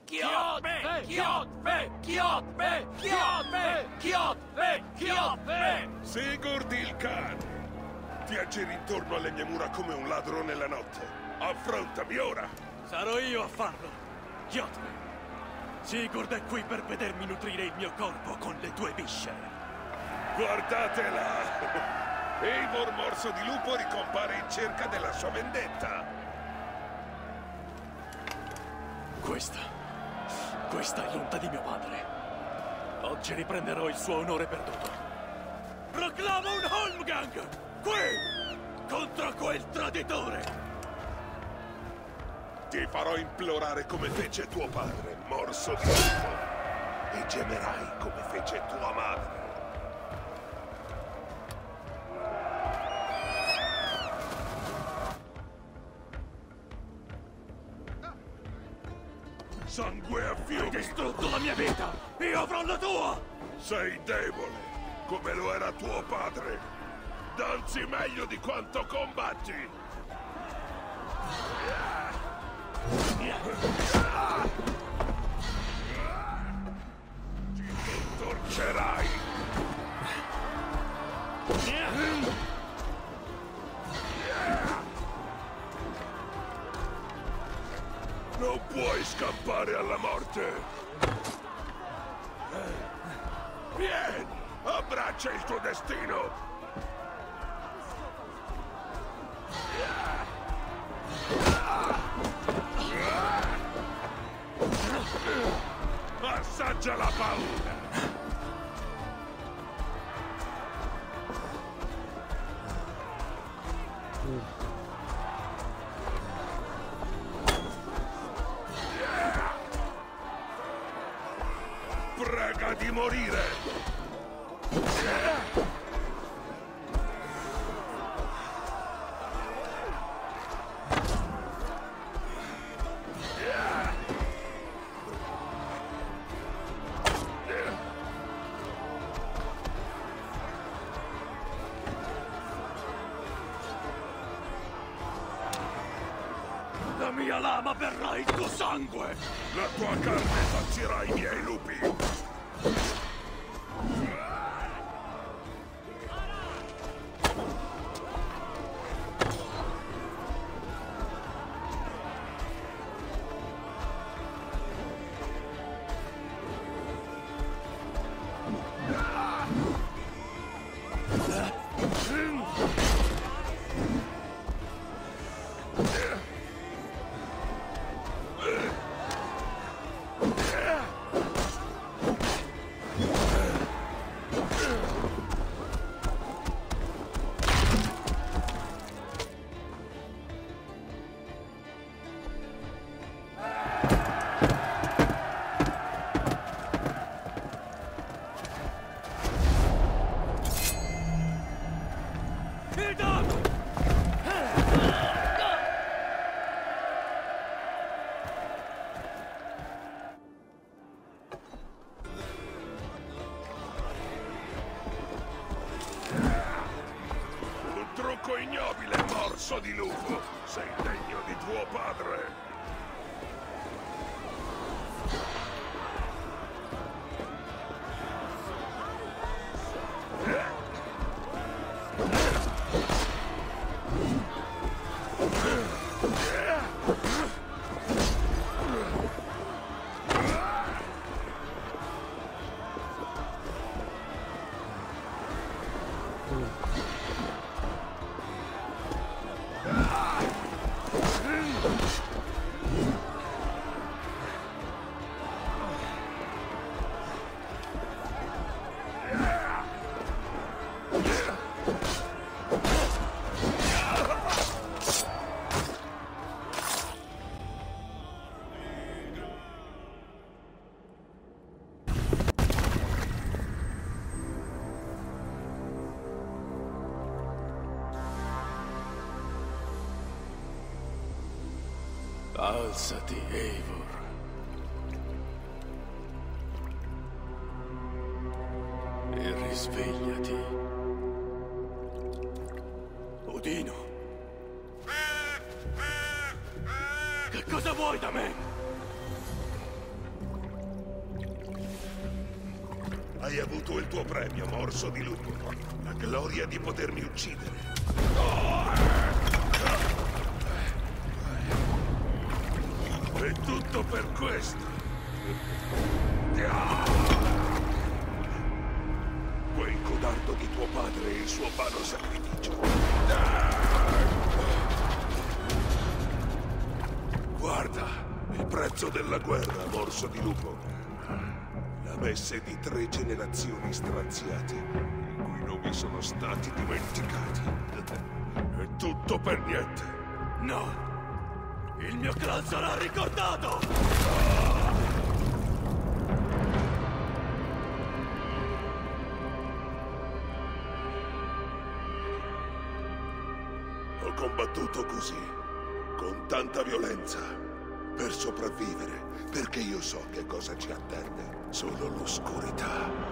Sigurd il Khan! Ti aggiri intorno alle mie mura come un ladro nella notte. Affrontami ora! Sarò io a farlo, Kjotve. Sigurd è qui per vedermi nutrire il mio corpo con le tue viscere. Guardatela! Eivor Morso di Lupo ricompare in cerca della sua vendetta. Questa è l'onta di mio padre. Oggi riprenderò il suo onore perduto. Proclamo un Holmgang! Qui! Contro quel traditore! Ti farò implorare come fece tuo padre, Morso di Lupo. E gemerai come fece tua madre. Sangue a fiumi! Hai distrutto la mia vita! Io avrò la tua! Sei debole, come lo era tuo padre. Danzi meglio di quanto combatti! Ti torcerai! Non puoi scappare alla morte! Vieni! Abbraccia il tuo destino! Assaggia la paura! Prega di morire! La mia lama berrà il tuo sangue! La tua carne sazierà i miei lupi! Trucco ignobile, Morso di Lupo! Sei degno di tuo padre! Alzati, Eivor. E risvegliati. Odino. Che cosa vuoi da me? Hai avuto il tuo premio, morso di lupo. La gloria di potermi uccidere. È tutto per questo. Quel codardo di tuo padre e il suo vano sacrificio. Guarda, il prezzo della guerra, morso di lupo. La messe di 3 generazioni straziate, i cui nomi sono stati dimenticati. È tutto per niente. No! Il mio clan sarà ricordato! Ho combattuto così, con tanta violenza, per sopravvivere, perché io so che cosa ci attende. Solo l'oscurità.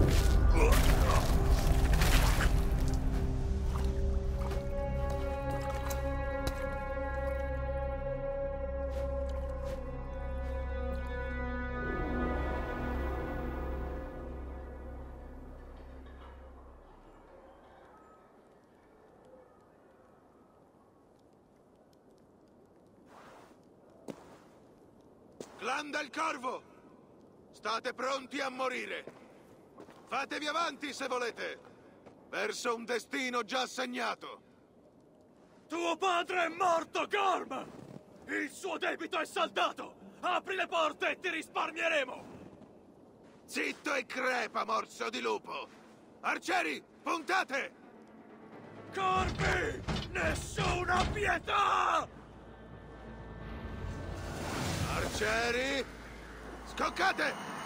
Clan del Corvo! State pronti a morire! Fatevi avanti se volete! Verso un destino già segnato! Tuo padre è morto, Gorm! Il suo debito è saldato! Apri le porte e ti risparmieremo! Zitto e crepa, morso di lupo! Arcieri, puntate! Corvi! Nessuna pietà! Arcieri, scoccate!